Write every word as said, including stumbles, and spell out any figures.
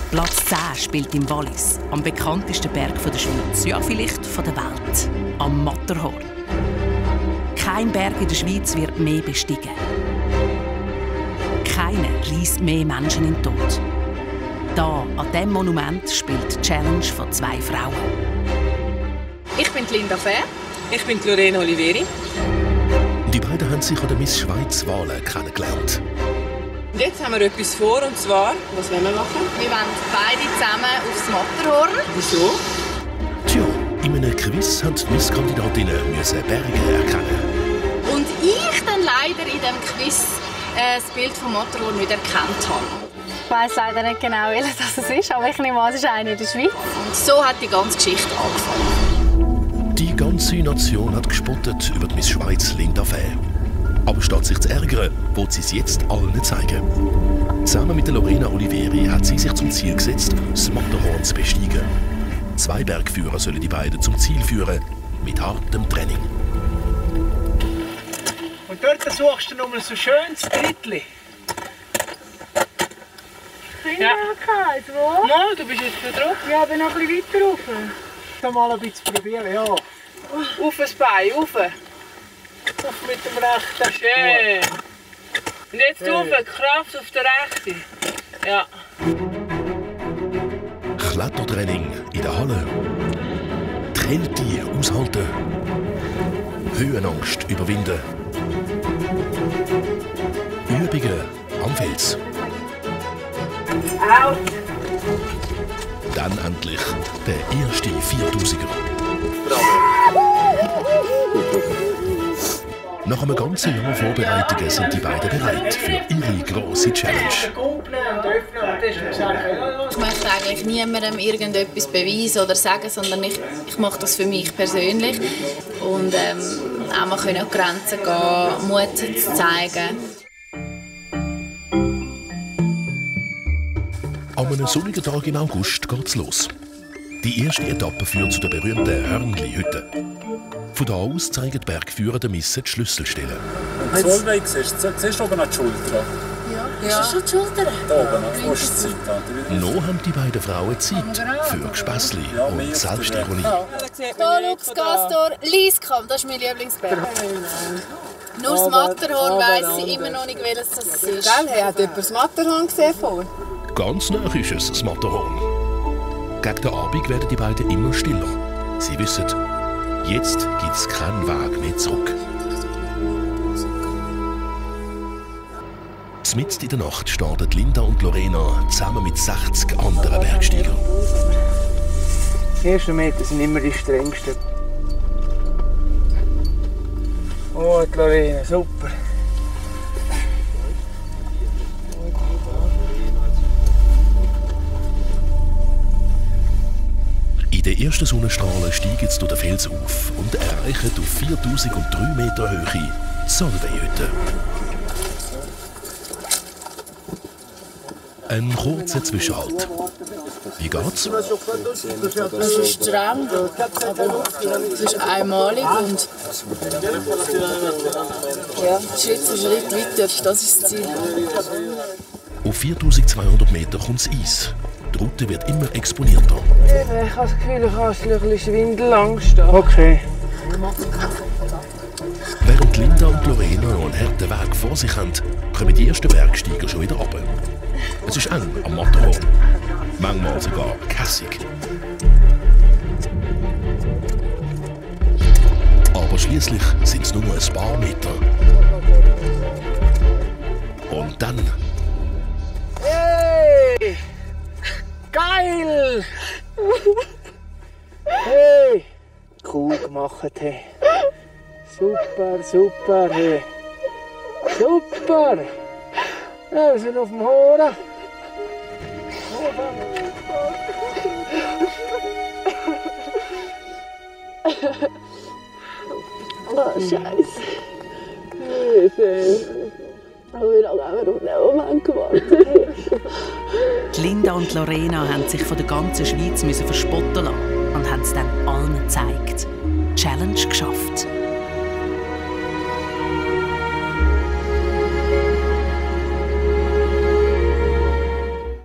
Platz zehn spielt im Wallis, am bekanntesten Berg der Schweiz, ja vielleicht von der Welt, am Matterhorn. Kein Berg in der Schweiz wird mehr bestiegen. Keiner reißt mehr Menschen in den Tod. Da, an diesem Monument, spielt die Challenge von zwei Frauen. Ich bin Linda Fehr. Ich bin Lorena Oliveri. Die beiden haben sich an der Miss Schweiz-Wahlen kennengelernt. Und jetzt haben wir etwas vor, und zwar, was wollen wir machen? Wir wollen beide zusammen aufs Matterhorn. Wieso? Tja, in einem Quiz mussten die Misskandidatinnen Berge erkennen. Und ich dann leider in diesem Quiz äh, das Bild vom Matterhorn nicht erkannt habe. Ich weiss leider nicht genau, welches das ist, aber ich nehme an, es ist eine in der Schweiz. Und so hat die ganze Geschichte angefangen. Die ganze Nation hat gespottet über die Miss Schweiz Linda Fehr. Aber statt sich zu ärgern, will sie es jetzt allen zeigen. Zusammen mit der Lorena Oliveri hat sie sich zum Ziel gesetzt, das Matterhorn zu besteigen. Zwei Bergführer sollen die beiden zum Ziel führen, mit hartem Training. Und dort suchst du noch mal so schönes Trittli. Ja. Wo? No, du bist jetzt da drauf. Ja, aber noch ein bisschen weiter rauf. Ich mal ein bisschen probieren, ja. Auf das Bein, auf. Auf mit dem rechten. Schön. Und jetzt Schön. auf, Kraft auf der rechten. Ja. Klettertraining in der Halle. Die Kälte aushalten. Höhenangst überwinden. Übungen am Fels. Out. Dann endlich der erste viertausiger. Nach einem ganzen Jahr Vorbereitungen sind die beiden bereit für ihre grosse Challenge. Ich möchte eigentlich niemandem irgendetwas beweisen oder sagen, sondern ich, ich mache das für mich persönlich. Und ähm, auch mal können an die Grenzen gehen, Mut zu zeigen. An einem sonnigen Tag im August geht's los. Die erste Etappe führt zu der berühmten Hörnli-Hütte. Von da aus zeigen die Bergführer der Misse die Schlüsselstellen. Und Zollweg siehst du, siehst du oben an die Schulter? Ja, ja. Ist das schon die Schulter? Da oben, an die Brustzeit. Noch haben die beiden Frauen Zeit für Gespässli und Selbstironie. Pollux, Castor, Lieskamp, das ist mein Lieblingsberg. Nur das Matterhorn weiss ich immer noch nicht, welches das ist. Gell, hat jemand das Matterhorn gesehen vor? Ganz nah ist es, das Matterhorn. Gegen den Abend werden die beiden immer stiller. Sie wissen, jetzt gibt es keinen Weg mehr zurück. Mitten in der Nacht starten Linda und Lorena zusammen mit sechzig anderen Bergsteigern. Die ersten Meter sind immer die strengsten. Oh, die Lorena, super. In den ersten Sonnenstrahlen steigen sie durch den Fels auf und erreichen auf viertausenddrei Meter Höhe die Solveig-Hütte. Ein kurzer Zwischenhalt. Wie geht's? Es ist streng, aber es ist einmalig und ja, Schritt für Schritt weiter, das ist das Ziel. Auf viertausendzweihundert Meter kommt das Eis. Die Route wird immer exponierter. Ich habe das Gefühl, ich habe ein bisschen Schwindelangst. Okay. Während Linda und Lorena noch einen harten Weg vor sich haben, kommen die ersten Bergsteiger schon wieder runter. Es ist eng am Matterhorn. Manchmal sogar kässig. Aber schließlich sind es nur ein paar Meter. Und dann... Hey! Geil! Hey! Cool gemacht, hey. Super, super, hey. Super! Ja, wir sind auf dem Horn. Oh, Scheiße. Oh, wie lange haben wir auf den Moment gewartet? Die Linda und Lorena haben sich von der ganzen Schweiz verspotten lassen und haben es dann allen gezeigt. Challenge geschafft.